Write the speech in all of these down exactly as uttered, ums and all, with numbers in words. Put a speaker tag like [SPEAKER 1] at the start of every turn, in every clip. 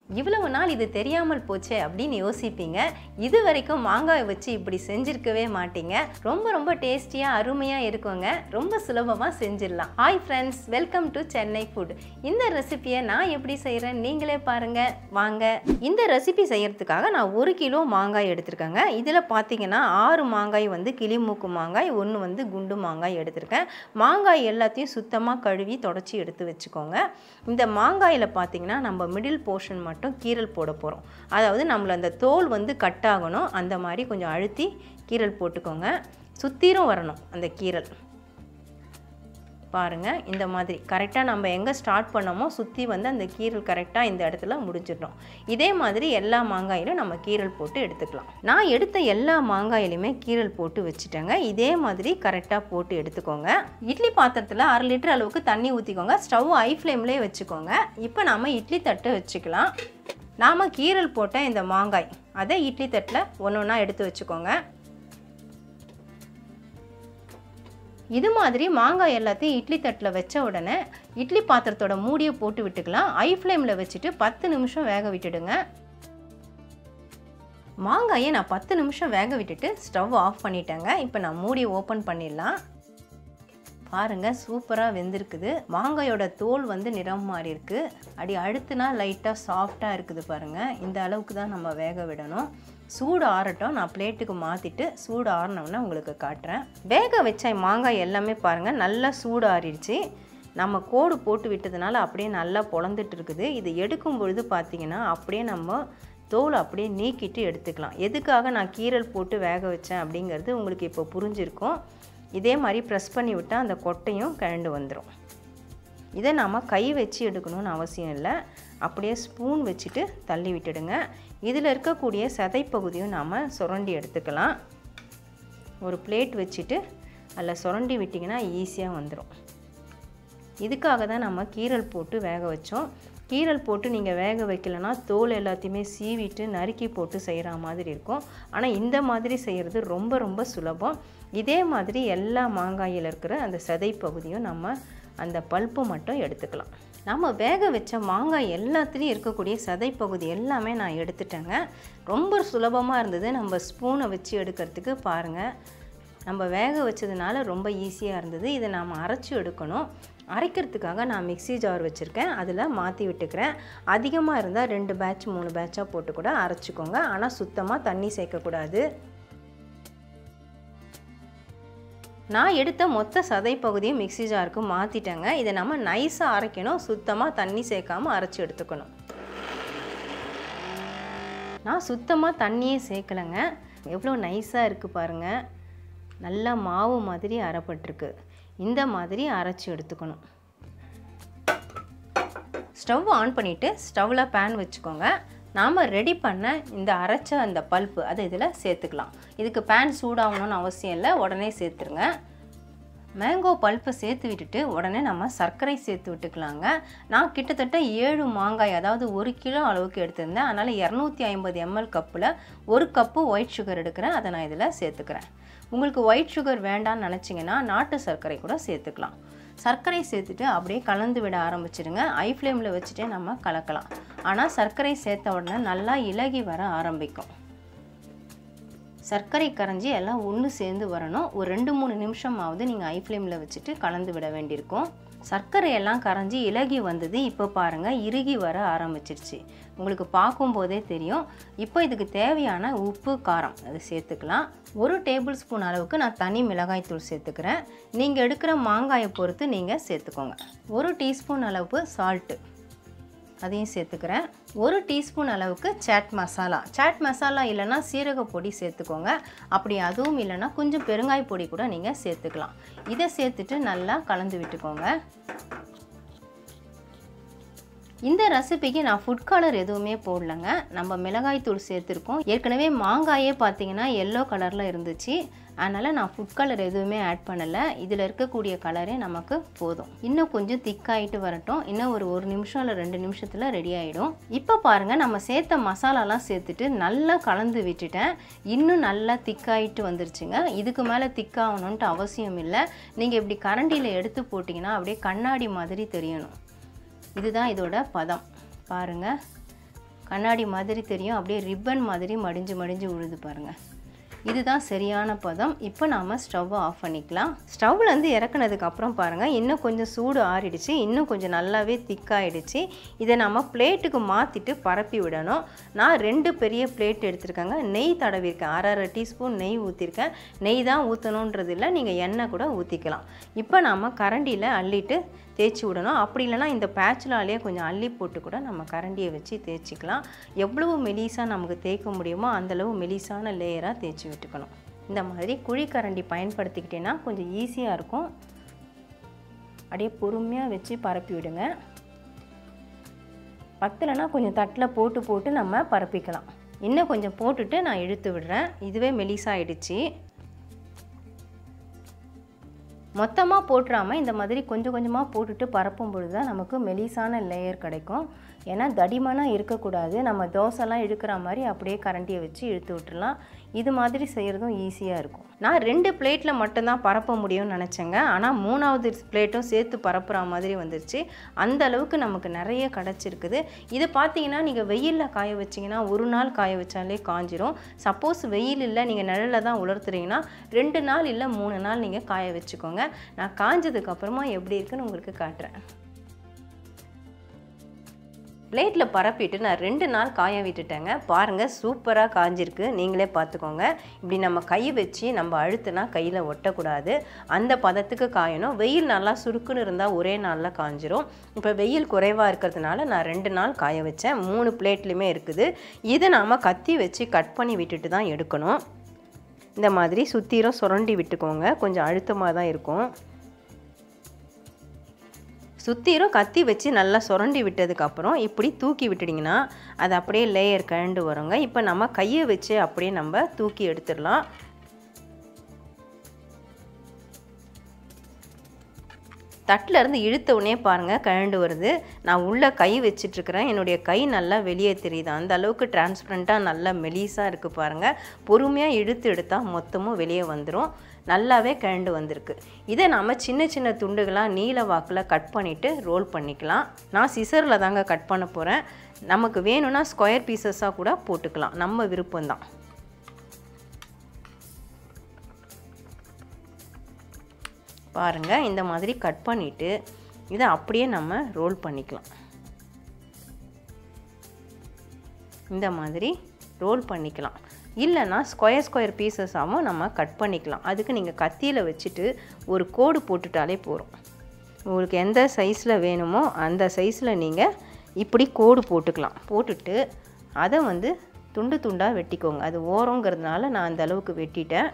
[SPEAKER 1] இவ்வளவு நாள் இது தெரியாமல் போச்சே அப்படின்னு யோசிப்பீங்க. இது வரைக்கும் மாங்காய் வச்சு இப்படி செஞ்சிருக்கவே மாட்டீங்க. ரொம்ப ரொம்ப டேஸ்டியா அருமையா இருக்குங்க. ரொம்ப சுலபமா செஞ்சிடலாம். Hi friends, welcome to Chennai food. இந்த ரெசிபியை நான் எப்படி செய்கிறேன் நீங்களே பாருங்க வாங்க. இந்த ரெசிபி செய்யறதுக்காக நான் ஒரு கிலோ மாங்காய் எடுத்திருக்கேங்க. இதில் பார்த்தீங்கன்னா ஆறு மாங்காய் வந்து கிளிமூக்கு மாங்காய், ஒன்று வந்து குண்டு மாங்காய் எடுத்திருக்கேன். மாங்காய் எல்லாத்தையும் சுத்தமாக கழுவி தொடச்சி எடுத்து வச்சுக்கோங்க. இந்த மாங்காயில் பார்த்தீங்கன்னா நம்ம மிடில் போர்ஷன் மட்டும் கீரல் போட போகிறோம். அதாவது நம்மள அந்த தோல் வந்து கட் ஆகணும். அந்த மாதிரி கொஞ்சம் அழுத்தி கீரல் போட்டுக்கோங்க. சுத்தீரும் வரணும் அந்த கீரல். பாருங்கள், இந்த மாதிரி கரெக்டாக நம்ம எங்கே ஸ்டார்ட் பண்ணோமோ சுற்றி வந்து அந்த கீரல் கரெக்டாக இந்த இடத்துல முடிச்சிடணும். இதே மாதிரி எல்லா மாங்காயிலும் நம்ம கீரல் போட்டு எடுத்துக்கலாம். நான் எடுத்த எல்லா மாங்காயிலுமே கீரல் போட்டு வச்சுட்டேங்க. இதே மாதிரி கரெக்டாக போட்டு எடுத்துக்கோங்க. இட்லி பாத்திரத்தில் அரை லிட்டர் அளவுக்கு தண்ணி ஊற்றிக்கோங்க. ஸ்டவ் ஹை ஃப்ளேம்லேயே வச்சுக்கோங்க. இப்போ நாம் இட்லி தட்டு வச்சுக்கலாம். நாம் கீரல் போட்ட இந்த மாங்காய் அதை இட்லி தட்டில் ஒன்று ஒன்றா எடுத்து வச்சுக்கோங்க. இது மாதிரி மாங்காய் எல்லாத்தையும் இட்லி தட்டில் வச்ச உடனே இட்லி பாத்திரத்தோட மூடியை போட்டு விட்டுக்கலாம். ஹை ஃப்ளேமில் வச்சுட்டு பத்து நிமிஷம் வேக விட்டுடுங்க. மாங்காயை நான் பத்து நிமிஷம் வேக விட்டுட்டு ஸ்டவ் ஆஃப் பண்ணிட்டேங்க. இப்போ நான் மூடியை ஓப்பன் பண்ணிடலாம். பாருங்கள், சூப்பராக வெந்திருக்குது. மாங்காயோட தோல் வந்து நிறம் மாறி இருக்கு. அடி அழுத்துனா லைட்டாக சாஃப்டாக இருக்குது பாருங்கள். இந்த அளவுக்கு தான் நம்ம வேக விடணும். சூடு ஆறட்டும். நான் பிளேட்டுக்கு மாற்றிட்டு சூடு ஆறினோன்னா உங்களுக்கு காட்டுறேன். வேக வச்ச மாங்காய் எல்லாமே பாருங்கள் நல்லா சூடு ஆறிடுச்சு. நம்ம கோடு போட்டு விட்டதுனால அப்படியே நல்லா பொழந்துட்டு இருக்குது. இது எடுக்கும் பொழுது பார்த்திங்கன்னா அப்படியே நம்ம தோல் அப்படியே நீக்கிட்டு எடுத்துக்கலாம். எதுக்காக நான் கீரல் போட்டு வேக வச்சேன் அப்படிங்கிறது உங்களுக்கு இப்போ புரிஞ்சிருக்கும். இதே மாதிரி ப்ரெஸ் பண்ணி விட்டால் அந்த கொட்டையும் கழண்டு வந்துடும். இதை நாம் கை வச்சு எடுக்கணும்னு அவசியம் இல்லை. அப்படியே ஸ்பூன் வச்சுட்டு தள்ளி விட்டுடுங்க. இதில் இருக்கக்கூடிய சதைப்பகுதியும் நாம் சுரண்டி எடுத்துக்கலாம். ஒரு பிளேட் வச்சுட்டு அதில் சுரண்டி விட்டிங்கன்னா ஈஸியாக வந்துடும். இதுக்காக தான் நம்ம கீரல் போட்டு வேக வச்சோம். கீரல் போட்டு நீங்கள் வேக வைக்கலைன்னா தோல் எல்லாத்தையுமே சீவிட்டு நறுக்கி போட்டு செய்கிற மாதிரி இருக்கும். ஆனால் இந்த மாதிரி செய்கிறது ரொம்ப ரொம்ப சுலபம். இதே மாதிரி எல்லா மாங்காயில் இருக்கிற அந்த சதைப்பகுதியும் நம்ம அந்த பல்ப்பு மட்டும் எடுத்துக்கலாம். நம்ம வேக வச்ச மாங்காய் எல்லாத்துலேயும் இருக்கக்கூடிய சதைப்பகுதி எல்லாமே நான் எடுத்துட்டேங்க. ரொம்ப சுலபமாக இருந்தது. நம்ம ஸ்பூனை வச்சு எடுக்கிறதுக்கு பாருங்கள். நம்ம வேக வச்சதுனால ரொம்ப ஈஸியாக இருந்தது. இதை நாம் அரைச்சி எடுக்கணும். அரைக்கிறதுக்காக நான் மிக்ஸி ஜார் வச்சுருக்கேன். அதில் மாற்றி விட்டுக்கிறேன். அதிகமாக இருந்தால் ரெண்டு பேட்ச் மூணு பேட்சாக போட்டு கூட அரைச்சிக்கோங்க. ஆனால் சுத்தமாக தண்ணி சேர்க்கக்கூடாது. நான் எடுத்த மொத்த சதை பகுதியும் மிக்ஸி ஜாருக்கு மாற்றிட்டேங்க. இதை நம்ம நைஸாக அரைக்கணும். சுத்தமாக தண்ணி சேர்க்காமல் அரைச்சி எடுத்துக்கணும். நான் சுத்தமாக தண்ணியே சேர்க்கலைங்க. எவ்வளோ நைஸாக இருக்குது பாருங்கள். நல்லா மாவு மாதிரி அரைப்பட்டிருக்கு. இந்த மாதிரி அரைச்சி எடுத்துக்கணும். ஸ்டவ் ஆன் பண்ணிவிட்டு ஸ்டவ்வில் பேன் வச்சுக்கோங்க. நாம் ரெடி பண்ண இந்த அரைச்ச அந்த பல்ப்பு அதை இதில் சேர்த்துக்கலாம். இதுக்கு பேன் சூடாகணும்னு அவசியம் இல்லை, உடனே சேர்த்துருங்க. மேங்கோ பல்ப்பை சேர்த்து விட்டுட்டு உடனே நம்ம சர்க்கரை சேர்த்து விட்டுக்கலாங்க. நான் கிட்டத்தட்ட ஏழு மாங்காய் அதாவது ஒரு கிலோ அளவுக்கு எடுத்திருந்தேன். அதனால் இரநூத்தி ஐம்பது எம்எல் கப்பில் ஒரு கப்பு ஒயிட் சுகர் எடுக்கிறேன். அதை நான் இதில் சேர்த்துக்கிறேன். உங்களுக்கு ஒயிட் சுகர் வேண்டான்னு நினச்சிங்கன்னா நாட்டு சர்க்கரை கூட சேர்த்துக்கலாம். சர்க்கரை சேர்த்துட்டு அப்படியே கலந்து விட ஆரம்பிச்சிடுங்க. ஐ ஃப்ளேமில் வச்சுட்டே நம்ம கலக்கலாம். ஆனால் சர்க்கரை சேர்த்த உடனே நல்லா இலகி வர ஆரம்பிக்கும். சர்க்கரை கரைஞ்சி எல்லாம் ஒன்று சேர்ந்து வரணும். ஒரு ரெண்டு மூணு நிமிஷமாவது நீங்கள் ஐ ஃப்ளேமில் வச்சுட்டு கலந்து விட வேண்டியிருக்கும். சர்க்கரை எல்லாம் கரைஞ்சி இலகி வந்தது. இப்போ பாருங்கள், இறுகி வர ஆரம்பிச்சிருச்சு. உங்களுக்கு பார்க்கும்போதே தெரியும். இப்போ இதுக்கு தேவையான உப்பு காரம் அது சேர்த்துக்கலாம். ஒரு டேபிள் ஸ்பூன் அளவுக்கு நான் தனி மிளகாய் தூள் சேர்த்துக்கிறேன். நீங்கள் எடுக்கிற மாங்காயை பொறுத்து நீங்கள் சேர்த்துக்கோங்க. ஒரு டீஸ்பூன் அளவுக்கு சால்ட்டு அதையும் சேர்த்துக்கிறேன். ஒரு டீஸ்பூன் அளவுக்கு சாட் மசாலா. சாட் மசாலா இல்லைன்னா சீரக பொடி சேர்த்துக்கோங்க. அப்படி அதுவும் இல்லைன்னா கொஞ்சம் பெருங்காய பொடி கூட நீங்கள் சேர்த்துக்கலாம். இதை சேர்த்துட்டு நல்லா கலந்து விட்டுக்கோங்க. இந்த ரெசிபிக்கு நான் ஃபுட் கலர் எதுவுமே போடலைங்க. நம்ம மிளகாய் தூள் சேர்த்துருக்கோம். ஏற்கனவே மாங்காயே பார்த்தீங்கன்னா எல்லோ கலரில் இருந்துச்சு. அதனால் நான் ஃபுட் கலர் எதுவுமே ஆட் பண்ணலை. இதில் இருக்கக்கூடிய கலரே நமக்கு போதும். இன்னும் கொஞ்சம் திக்காயிட்டு வரட்டும். இன்னும் ஒரு ஒரு நிமிஷம் இல்லை ரெண்டு நிமிஷத்தில் ரெடி ஆகிடும். இப்போ பாருங்கள், நம்ம சேர்த்த மசாலாலாம் சேர்த்துட்டு நல்லா கலந்து விட்டுட்டேன். இன்னும் நல்லா திக்காயிட்டு வந்துருச்சுங்க. இதுக்கு மேலே திக்காகணுன்ட்டு அவசியம் இல்லை. நீங்கள் இப்படி கரண்டியில் எடுத்து போட்டிங்கன்னா அப்படியே கண்ணாடி மாதிரி தெரியணும். இதுதான் இதோட பதம். பாருங்கள், கண்ணாடி மாதிரி தெரியும், அப்படியே ரிப்பன் மாதிரி மடிஞ்சு மடிஞ்சு உழுது பாருங்கள். இதுதான் சரியான பதம். இப்போ நாம் ஸ்டவ்வை ஆஃப் பண்ணிக்கலாம். ஸ்டவ்லேருந்து இறக்குனதுக்கு அப்புறம் பாருங்கள், இன்னும் கொஞ்சம் சூடு ஆறிடுச்சு, இன்னும் கொஞ்சம் நல்லாவே திக்காயிடுச்சு. இதை நம்ம பிளேட்டுக்கு மாற்றிட்டு பரப்பி விடணும். நான் ரெண்டு பெரிய பிளேட் எடுத்துருக்கேங்க. நெய் தடவிருக்கேன், அரை அரை டீஸ்பூன் நெய் ஊற்றிருக்கேன். நெய் தான் ஊற்றணுன்றது இல்லை, நீங்கள் எண்ணெய் கூட ஊற்றிக்கலாம். இப்போ நாம் கரண்டியில் அள்ளிட்டு தேய்ச்சி விடணும். அப்படி இல்லைனா இந்த பேச்சுலாலேயே கொஞ்சம் அள்ளி போட்டு கூட நம்ம கரண்டியை வச்சு தேய்ச்சிக்கலாம். எவ்வளவு மெலிசாக நமக்கு தேய்க்க முடியுமோ அந்தளவு மெலிசான லேயராக தேய்ச்சி விட்டுக்கணும். இந்த மாதிரி குழி கரண்டி பயன்படுத்திக்கிட்டேன்னா கொஞ்சம் ஈஸியாக இருக்கும். அப்படியே பொறுமையாக வச்சு பரப்பி விடுங்க. பத்தலைன்னா கொஞ்சம் தட்டில் போட்டு போட்டு நம்ம பரப்பிக்கலாம். இன்னும் கொஞ்சம் போட்டுட்டு நான் இழுத்து விடுறேன். இதுவே மெலிசாகிடுச்சு. மொத்தமாக போட்டுறாமல் இந்த மாதிரி கொஞ்சம் கொஞ்சமாக போட்டுட்டு பரப்பும் பொழுது தான் நமக்கு மெலிசான லேயர் கிடைக்கும். ஏன்னா தடிமனாக இருக்கக்கூடாது. நம்ம தோசைலாம் இழுக்கிற மாதிரி அப்படியே கரண்டியை வச்சு இழுத்து விட்டுடலாம். இது மாதிரி செய்கிறதும் ஈஸியாக இருக்கும். நான் ரெண்டு பிளேட்டில் மட்டும்தான் பரப்ப முடியும்னு நினச்சேங்க. ஆனால் மூணாவது பிளேட்டும் சேர்த்து பரப்புற மாதிரி வந்துருச்சு. அந்த அளவுக்கு நமக்கு நிறைய கிடச்சிருக்குது. இது பார்த்தீங்கன்னா நீங்கள் வெயிலில் காய வச்சிங்கன்னா ஒரு நாள் காய வச்சாலே காஞ்சிரும். சப்போஸ் வெயில் இல்லை, நீங்கள் நிழலில் தான் உலர்த்துறீங்கன்னா ரெண்டு நாள் இல்லை மூணு நாள் நீங்கள் காய வச்சுக்கோங்க. நான் காஞ்சதுக்கப்புறமா எப்படி இருக்குன்னு உங்களுக்கு காட்டுறேன். பிளேட்டில் பரப்பிட்டு நான் ரெண்டு நாள் காய விட்டுட்டேங்க. பாருங்கள், சூப்பராக காஞ்சிருக்கு. நீங்களே பார்த்துக்கோங்க. இப்படி நம்ம கை வச்சு நம்ம அழுத்துனா கையில் ஒட்டக்கூடாது. அந்த பதத்துக்கு காயணும். வெயில் நல்லா சுருக்குன்னு இருந்தால் ஒரே நாளில் காஞ்சிரும். இப்போ வெயில் குறைவாக இருக்கிறதுனால நான் ரெண்டு நாள் காய வச்சேன். மூணு பிளேட்லேயுமே இருக்குது. இதை நாம் கத்தி வச்சு கட் பண்ணி விட்டுட்டு தான் எடுக்கணும். இந்த மாதிரி சுற்றிலும் சுரண்டி விட்டுக்கோங்க. கொஞ்சம் அழுத்தமாக தான் இருக்கும். சுற்றிலும் கத்தி வச்சு நல்லா சுரண்டி விட்டதுக்கப்புறம் இப்படி தூக்கி விட்டுட்டிங்கன்னா அது அப்படியே லேயர் கழண்டு வருங்க. இப்போ நம்ம கையை வச்சு அப்படியே நம்ம தூக்கி எடுத்துடலாம். தட்டில் இருந்து இழுத்த உடனே பாருங்கள் கழண்டு வருது. நான் உள்ளே கை வச்சிட்ருக்கிறேன். என்னுடைய கை நல்லா வெளியே தெரியுது. அந்த அளவுக்கு டிரான்ஸ்பரண்ட்டாக நல்லா மெலிசாக இருக்குது பாருங்கள். பொறுமையாக இழுத்து எடுத்தால் மொத்தமும் வெளியே வந்துடும். நல்லாவே கழண்டு வந்திருக்கு. இதை நாம் சின்ன சின்ன துண்டுகளாக நீல வாக்கில் கட் பண்ணிவிட்டு ரோல் பண்ணிக்கலாம். நான் சிசரில் தாங்க கட் பண்ண போகிறேன். நமக்கு வேணும்னா ஸ்கொயர் பீசஸாக கூட போட்டுக்கலாம், நம்ம விருப்பம்தான். பாருங்கள், இந்த மாதிரி கட் பண்ணிவிட்டு இதை அப்படியே நம்ம ரோல் பண்ணிக்கலாம். இந்த மாதிரி ரோல் பண்ணிக்கலாம். இல்லைன்னா ஸ்கொயர் ஸ்கொயர் பீசஸாகவும் நம்ம கட் பண்ணிக்கலாம். அதுக்கு நீங்கள் கத்தியில் வச்சுட்டு ஒரு கோடு போட்டுட்டாலே போதும். உங்களுக்கு எந்த சைஸில் வேணுமோ அந்த சைஸில் நீங்கள் இப்படி கோடு போட்டுக்கலாம். போட்டுட்டு அதை வந்து துண்டு துண்டாக வெட்டிக்கோங்க. அது ஓரங்கிறதுனால நான் அந்த அளவுக்கு வெட்டிட்டேன்.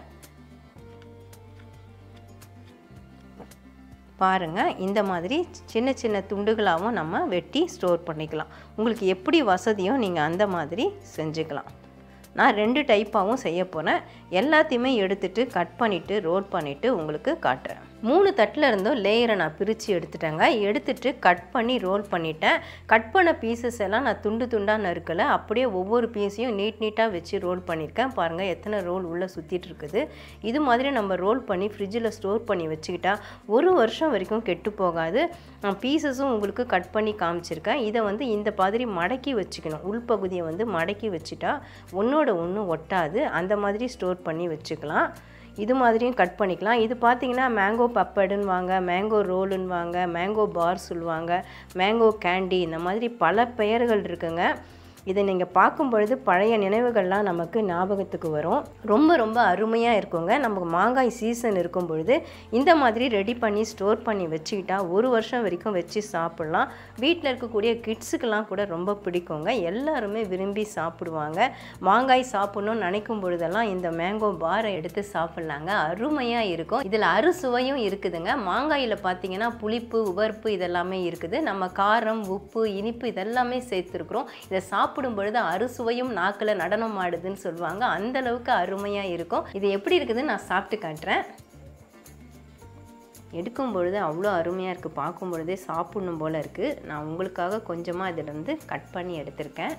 [SPEAKER 1] பாருங்கள், இந்த மாதிரி சின்ன சின்ன துண்டுகளாகவும் நம்ம வெட்டி ஸ்டோர் பண்ணிக்கலாம். உங்களுக்கு எப்படி வசதியோ நீங்கள் அந்த மாதிரி செஞ்சுக்கலாம். நான் ரெண்டு டைப்பாகவும் செய்ய போகிறேன். எல்லாத்தையுமே எடுத்துகிட்டு கட் பண்ணிவிட்டு ரோல் பண்ணிவிட்டு உங்களுக்கு காட்டுறேன். மூணு தட்டில் இருந்தும் லேயரை நான் பிரித்து எடுத்துட்டேங்க. எடுத்துகிட்டு கட் பண்ணி ரோல் பண்ணிட்டேன். கட் பண்ண பீசஸ் எல்லாம் நான் துண்டு துண்டாக நறுக்கலை. அப்படியே ஒவ்வொரு பீஸையும் நீட் நீட்டாக வச்சு ரோல் பண்ணியிருக்கேன். பாருங்கள் எத்தனை ரோல் உள்ளே சுற்றிட்டு இருக்குது. இது மாதிரி நம்ம ரோல் பண்ணி ஃப்ரிட்ஜில் ஸ்டோர் பண்ணி வச்சுக்கிட்டா ஒரு வருஷம் வரைக்கும் கெட்டு போகாது. பீசஸும் உங்களுக்கு கட் பண்ணி காமிச்சிருக்கேன். இதை வந்து இந்த மாதிரி மடக்கி வச்சுக்கணும். உள்பகுதியை வந்து மடக்கி வச்சுட்டா ஒன்றோட ஒன்று ஒட்டாது. அந்த மாதிரி ஸ்டோர் பண்ணி வச்சுக்கலாம். இது மாதிரியும் கட் பண்ணிக்கலாம். இது பார்த்தீங்கன்னா மேங்கோ பப்படுன்னு வாங்க, மேங்கோ ரோலுன்னு வாங்க, மேங்கோ பார் சொல்லுவாங்க, மேங்கோ கேண்டி, இந்த மாதிரி பல பெயர்கள் இருக்குங்க. இதை நீங்கள் பார்க்கும் பொழுது பழைய நினைவுகள்லாம் நமக்கு ஞாபகத்துக்கு வரும். ரொம்ப ரொம்ப அருமையாக இருக்குங்க. நமக்கு மாங்காய் சீசன் இருக்கும் பொழுது இந்த மாதிரி ரெடி பண்ணி ஸ்டோர் பண்ணி வச்சுக்கிட்டா ஒரு வருஷம் வரைக்கும் வச்சு சாப்பிட்லாம். வீட்டில் இருக்கக்கூடிய கிட்ஸுக்கெல்லாம் கூட ரொம்ப பிடிக்குங்க. எல்லாருமே விரும்பி சாப்பிடுவாங்க. மாங்காய் சாப்பிட்ணுன்னு நினைக்கும் பொழுதெல்லாம் இந்த மேங்கோ பாரை எடுத்து சாப்பிட்லாங்க. அருமையாக இருக்கும். இதில் அறுசுவையும் இருக்குதுங்க. மாங்காயில் பார்த்தீங்கன்னா புளிப்பு, உவர்ப்பு இதெல்லாமே இருக்குது. நம்ம காரம், உப்பு, இனிப்பு இதெல்லாமே சேர்த்துருக்குறோம். இதை சாப்பிடும் பொழுது அறுசுவையும் நாக்கில் நடனம் ஆடுதுன்னு சொல்லுவாங்க. அந்த அளவுக்கு அருமையாக இருக்கும். இது எப்படி இருக்குதுன்னு நான் சாப்பிட்டு காட்டுறேன். எடுக்கும் பொழுது அவ்வளோ அருமையாக இருக்குது. பார்க்கும் பொழுதே சாப்பிடணும் போல் இருக்குது. நான் உங்களுக்காக கொஞ்சமாக இதிலேருந்து கட் பண்ணி எடுத்திருக்கேன்.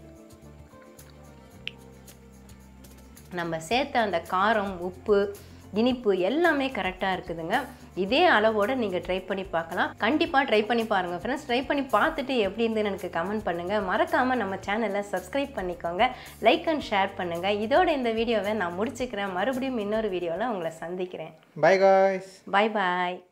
[SPEAKER 1] நம்ம சேர்த்த அந்த காரம், உப்பு இனிப்பு எல்லாமே கரெக்டாக இருக்குதுங்க. இதே அளவோடு நீங்கள் ட்ரை பண்ணி பார்க்கலாம். கண்டிப்பாக ட்ரை பண்ணி பாருங்கள் ஃப்ரெண்ட்ஸ். ட்ரை பண்ணி பார்த்துட்டு எப்படி இருந்துன்னு எனக்கு கமெண்ட் பண்ணுங்கள். மறக்காமல் நம்ம சேனலை சப்ஸ்கிரைப் பண்ணிக்கோங்க. லைக் அண்ட் ஷேர் பண்ணுங்கள். இதோட இந்த வீடியோவை நான் முடிச்சுக்கிறேன். மறுபடியும் இன்னொரு வீடியோவில் உங்களை சந்திக்கிறேன்.
[SPEAKER 2] Bye guys.
[SPEAKER 1] பை பாய்.